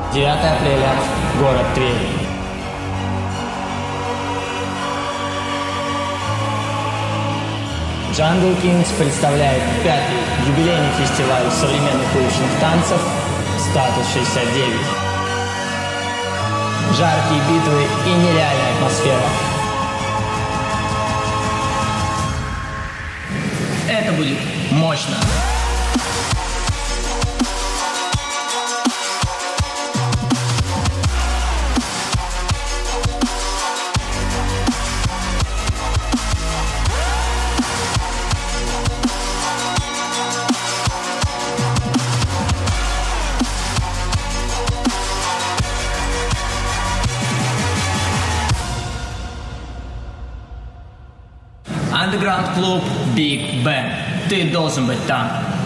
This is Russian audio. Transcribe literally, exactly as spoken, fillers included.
девятое апреля, город Тверь. Jungle Kings представляет пятый юбилейный фестиваль современных уличных танцев «Статус шестьдесят девять». Жаркие битвы и нереальная атмосфера. Это будет мощно. Underground Club Big Bang. Ты должен быть там.